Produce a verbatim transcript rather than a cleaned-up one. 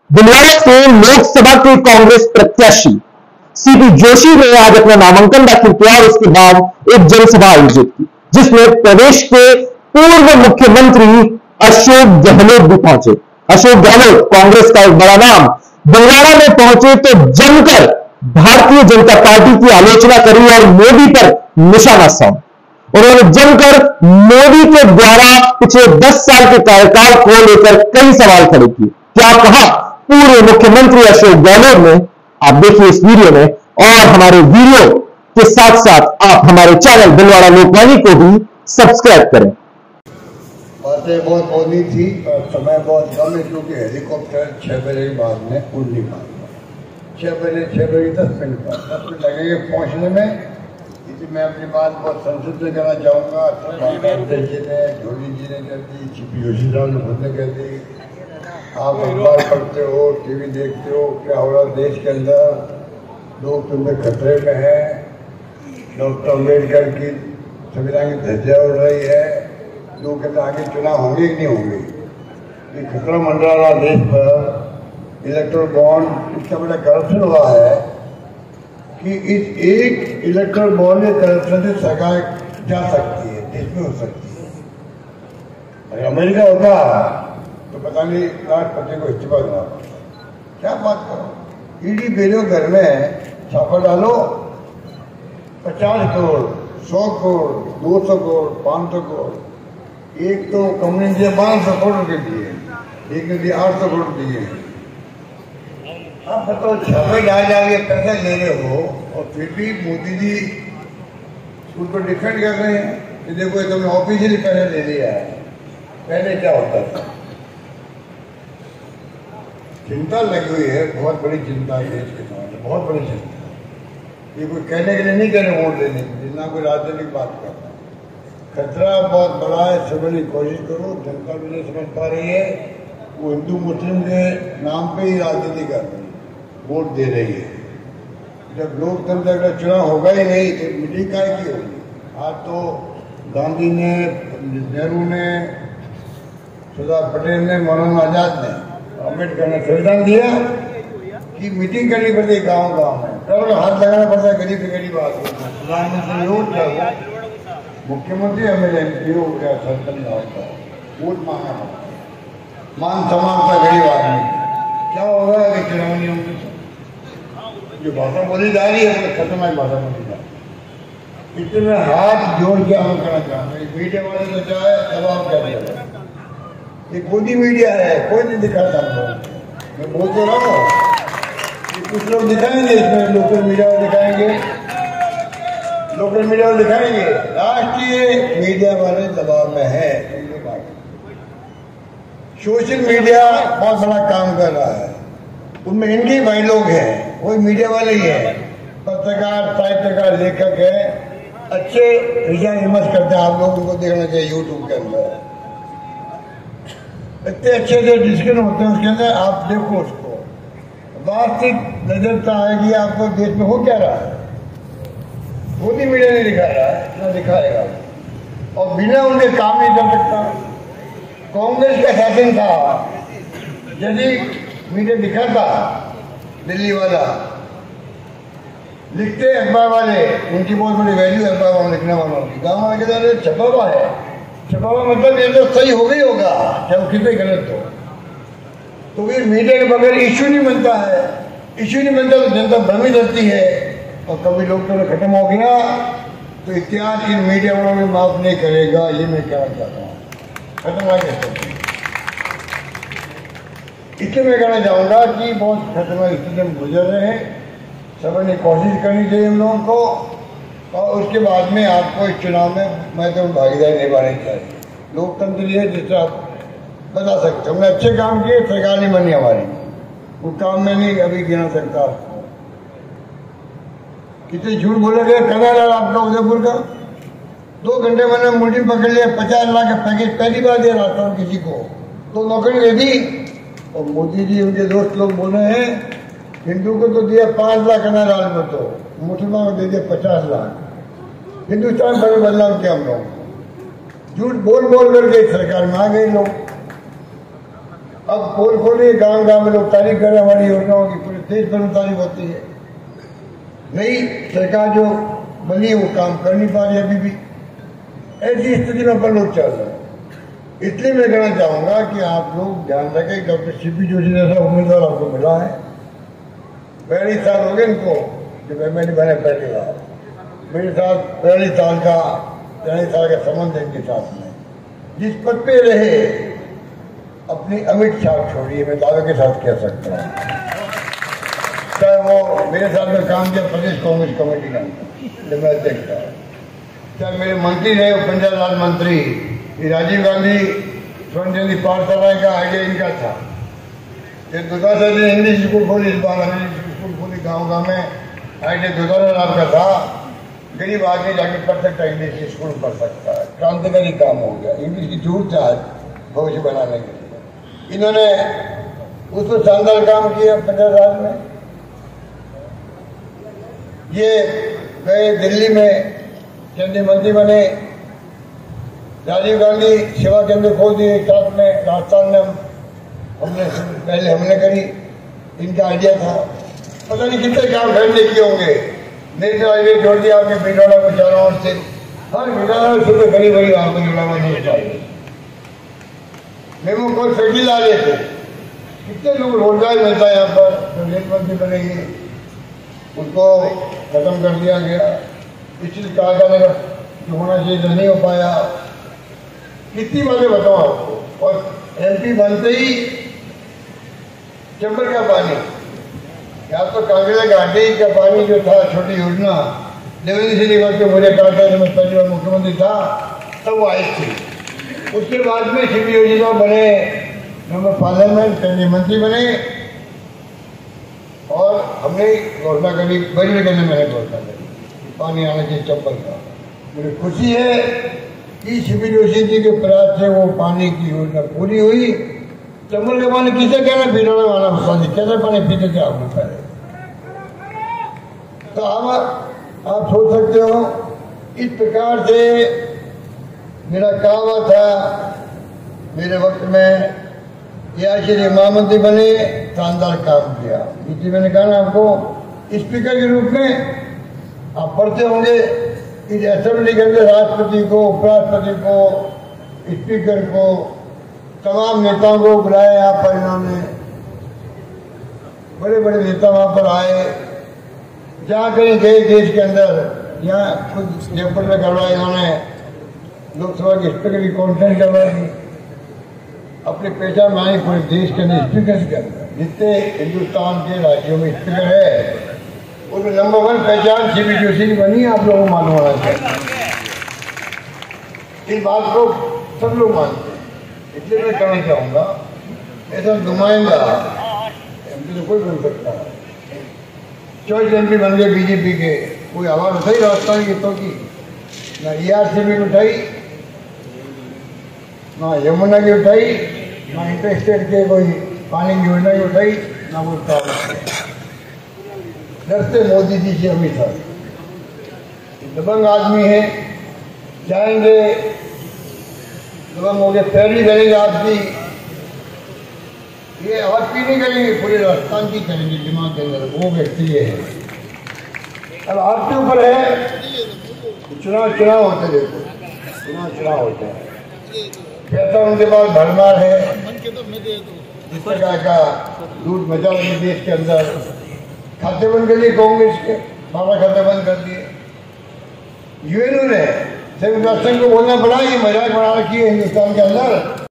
भिलवाड़ा से लोकसभा के कांग्रेस प्रत्याशी सीपी जोशी ने आज अपना नामांकन दाखिल किया और उसके बाद एक जनसभा आयोजित की, जिसमें प्रदेश के पूर्व मुख्यमंत्री अशोक गहलोत भी पहुंचे। अशोक गहलोत कांग्रेस का एक बड़ा नाम भिलवाड़ा में पहुंचे तो जमकर भारतीय जनता पार्टी की आलोचना करी और मोदी पर निशाना साधा। उन्होंने जमकर मोदी के द्वारा पिछले दस साल के कार्यकाल को लेकर कई सवाल खड़े किए। क्या कहा पूर्व मुख्यमंत्री अशोक गहलोत ने, आप देखिए इस वीडियो में। और हमारे वीडियो के साथ साथ आप हमारे चैनल भिलवाड़ा लोकवाणी को भी सब्सक्राइब करें। बातें बहुत बोलनी थी और समय बहुत कम है, क्योंकि हेलीकॉप्टर छह बजे के बाद में उड़ नहीं पाएगा। छह बजे छह बजे दस मिनट पर दस मिनट लगेंगे पहुंचने में। इसलिए मैं अपनी बात बहुत संसद में करना चाहूँगा। जी ने, जोशी जी ने कर दी, सीपी जोशी साहब ने खुद ने कर दी। आप अखबार पढ़ते हो, टीवी देखते हो, क्या हो रहा देश के अंदर, लोग तुम्हें खतरे में है। डॉक्टर अम्बेडकर की संविधान की धज्जियां उड़ रही है। लोग कहते आगे चुनाव होंगे कि नहीं होंगे। ये खतरा मंडरा रहा देश पर। इलेक्ट्रल बॉन्ड इतना बड़ा करप्शन हुआ है कि इस एक इलेक्ट्रल बॉन्ड के करप्शन से सरकार जा सकती है, देश में हो सकती है। अगर अमेरिका होता तो पता नहीं राष्ट्रपति को इस्तीफा देना पड़ता। क्या बात करो, ईडी भेजो घर में, छापा डालो, पचास करोड़ सौ करोड़ दो सौ करोड़ पाँच सौ करोड़। एक तो कंपनी ने पाँच सौ करोड़ रुपये दिए, एक ने दिए आठ सौ करोड़ दिए। आप बताओ, छापे डाल डाल के पैसा ले रहे हो और फिर भी मोदी जी उन पर डिफेंड कर रहे हैं कि देखो तुमने ऑफिशियली पैसा ले लिया है। पहले क्या होता था? चिंता लगी हुई है, बहुत बड़ी चिंता है देश के सामने, बहुत बड़ी चिंता है। ये कोई कहने के लिए नहीं कह रहे वोट देने के लिए, ना कोई राजनीतिक बात कर रहा है। खतरा बहुत बड़ा है, समझने की कोशिश करो। जनता भी नहीं समझ पा रही है, वो हिंदू मुस्लिम के नाम पे ही राजनीति कर रही है, वोट दे रही है। जब लोकतंत्र का चुनाव होगा ही नहीं तो मीटिंग काय की होगी। आज तो गांधी ने, नेहरू ने, सरदार पटेल ने, मौलाना आजाद ने, अम्बेडकर ने संविधान दिया कि मीटिंग करनी पड़ती है गाँव गाँव में, तब हाथ लगाना पड़ता है गरीब से गरीब आदमी। प्रधानमंत्री वोट चाहिए, मुख्यमंत्री हमें एम पी हो गया, सरपंच होता है, वोट मांगना पड़ता है। मान सम्मान था गरीब आदमी। क्या होगा कि चुनाव नहीं होंगे? जो भाषा बोली जा रही है वो खतरनाक भाषा बोली जा रही है। इतने हाथ जोड़ के आम करना चाहते हैं। मीडिया वाले तो चाहे दबाव क्या दिया, ये मोदी मीडिया है, कोई नहीं दिखाता। मैं बोल तो रहा हूँ, कुछ लोग दिखाएंगे, इसमें लोकल मीडिया दिखाएंगे, लोकल मीडिया दिखाएंगे। राष्ट्रीय मीडिया वाले दबाव में है। सोशल मीडिया बहुत बड़ा काम कर रहा है, उनमें इनके भाई लोग हैं, वही मीडिया वाले ही हैं। पत्रकार, साहित्यकार, लेखक है, अच्छे विचार विमर्श करते हैं। आप लोगों को देखना चाहिए यूट्यूब के अंदर, इतने अच्छे अच्छे डिस्कशन होते हैं उसके अंदर। आप देखो उसको, वास्तविक नजर आएगी आपको देश में हो क्या रहा है। मोदी मीडिया नहीं दिखा रहा है, इतना दिखाएगा और बिना उनके काम नहीं कर सकता। कांग्रेस का शासन था, यदि मीडिया दिखाता, दिल्ली वाला लिखते, अखबार वाले, उनकी बहुत बड़ी वैल्यू है अखबार वाले लिखने वालों की। गाँव वाले के अंदर छपा हुआ है, छपा हुआ मतलब ये तो सही हो गई होगा, चाहे वो कितने गलत हो। तो फिर मीडिया के बगैर इश्यू नहीं बनता है, इश्यू नहीं बनता तो जनता भ्रमित रहती है। और कभी लोग तो खत्म हो गया तो इतिहास इन मीडिया वालों में माफ नहीं करेगा, ये मैं कहना चाहता हूँ। खत्म आ गया इसलिए मैं कहना चाहूँगा कि बहुत खतरनाक स्थिति में गुजर रहे हैं। सबने कोशिश करनी चाहिए हम लोगों को, और उसके बाद में आपको इस चुनाव में मैं तो भागीदारी निभानी चाहिए। लोकतंत्र ये जिससे आप बता सकते, हमने अच्छे काम किए, सरकार नहीं बनी हमारी, वो काम में नहीं अभी गिना सकता आपको। कितने झूठ बोले गए, कदा रहा आपका उदयपुर का, दो घंटे मैंने मुल्टी पकड़ लिया, पचास लाख का पैकेज पहली बार दे रहा था किसी को, तो नौकरी दे दी। और मोदी जी उनके दोस्त लोग बोले हैं, हिंदू को तो दिया पाँच लाख कनाडाल में, तो मुसलमान को दे दिया पचास लाख। हिंदुस्तान पर बदलाव किया हम लोग, झूठ बोल बोल करके सरकार में आ गए लोग। अब खोल खोले गांव गांव में लोग तारीफ करें हमारी योजनाओं की, पूरे देश भर में तारीफ होती है। नई सरकार जो बनी है वो काम कर नहीं पा रही अभी भी। ऐसी स्थिति में अपन लोग चल रहे हैं। इसलिए मैं कहना चाहूंगा कि आप लोग ध्यान रखें, डॉक्टर सीपी जोशी जैसा उम्मीदवार आपको मिला है। पहली साल हो गए इनको जब एम एल ए बने पहली बार, मेरे साथ पहली साल का पहली साल का संबंध इनके साथ में। जिस पद पे रहे अपनी अमिट छाप छोड़ी, मैं दावे के साथ कह सकता हूँ। चाहे वो मेरे साथ में काम किया प्रदेश कांग्रेस कमेटी का जब मैं अध्यक्ष था, चाहे मेरे मंत्री रहे पंचायत राज मंत्री, राजीव गांधी स्वर्ण जयंती पाठशाला का आइडिया इनका था। ये दुकान से हिंदी स्कूल खोली, इस बार अंग्रेजी स्कूल खोली गाँव गाँव में, आइडिया दुकान नाम का था। गरीब आगे जाके पढ़ सकता है, इंग्लिश स्कूल पढ़ सकता है। क्रांतिकारी काम हो गया, इंग्लिश की जरूरत था भविष्य बनाने के लिए। इन्होंने उस पर शानदार काम किया पंचायत राज में। ये गए दिल्ली में केंद्रीय मंत्री बने, राजीव गांधी सेवा केंद्र खोल दिए साथ में, राजस्थान में हमने पहले हमने करी, इनका आइडिया था। पता नहीं कितने काम खरीदने किए होंगे। नेशनल हाईवे जोड़ दिया आपके बिजौड़ा को चारों ओर से, हर बिजौड़ा से तो गरीब गरीब आपको जुड़ा हुआ नहीं चाहिए। मेमो कोई फैक्ट्री ला रहे थे, कितने लोग रोजगार मिलता है यहाँ पर। तो रेल मंत्री बनेंगे उनको खत्म कर दिया गया। इसलिए कारखाने का जो होना चाहिए तो नहीं हो पाया। कितनी बातें बताऊँ आपको। और एमपी बनते ही चंबल का पानी, या तो कांगड़ा घाटी का पानी जो था, छोटी योजना देवेंद्र सिंह निगम के मुझे काटा जब मैं पहली बार मुख्यमंत्री था तब वो आई थी। उसके बाद में सीपी योजना बने, मैं पार्लियामेंट केंद्रीय मंत्री बने और हमने घोषणा करी, बजट करने मैंने घोषणा करी पानी आना चाहिए चंबल का। मुझे खुशी है कि सीपी जोशी जी के प्रयास से वो पानी की योजना पूरी हुई। चंबल का पानी किसे कहना, बिजौड़ा वाला बता दी, कैसे पानी पीते थे आप पहले। तो आप आप सोच सकते हो इस प्रकार से मेरा काम था। मेरे वक्त में या श्री महामंत्री बने, शानदार काम किया। इसलिए मैंने कहा ना आपको, स्पीकर के रूप में आप पढ़ते होंगे इस असेंबली के अंदर राष्ट्रपति को, उपराष्ट्रपति को, स्पीकर को, तमाम नेताओं को बुलाया। यहाँ पर इन्होंने बड़े बड़े नेता वहां पर आए। जहाँ कहीं गए देश के अंदर, यहाँ खुद जयपुर में करवाया इन्होंने, लोकसभा के स्पीकर की कॉन्फ्रेंस करवाई। अपनी पहचान बनाई पूरे देश के अंदर स्पीकर के अंदर। जितने हिंदुस्तान के राज्यों में स्पीकर है उनमें नंबर वन पहचान सीपी जोशी की बनी। आप लोगों को मालूम होना चाहिए, इस बात को सब लोग मानते हैं। इसलिए मैं कहना चाहूँगा, ऐसा नुमाइंदा एमपी तो कोई बन सकता है। चौबीस एमपी बन गए बीजेपी के, कोई आवाज उठाई राजस्थान की तो की ना, ई आर सी बी उठाई ना, यमुना की उठाई ना, इंटर स्टेट के कोई पानी की योजना की उठाई ना, वो डरते मोदी जी से हमेशा। दबंग आदमी है, जाएंगे दबंग हो गए, पैरवी करेंगे आपकी। ये आपकी नहीं करेंगे, पूरे राजस्थान की करेंगे दिमाग के अंदर। वो व्यक्ति ये है। अब आपके ऊपर है, चुनाव चुनाव होते देखो, चुनाव चुनाव होते हैं। कहता उनके पास भरमार है, जिस प्रकार का लूट मचा रही देश के अंदर। खाते बंद कर दिए कांग्रेस के, बारह खाते बंद कर दिए। यूएनओ ने संयुक्त राष्ट्र संघ को बोलना पड़ा, ये मजाक बना रखी है हिंदुस्तान के अंदर।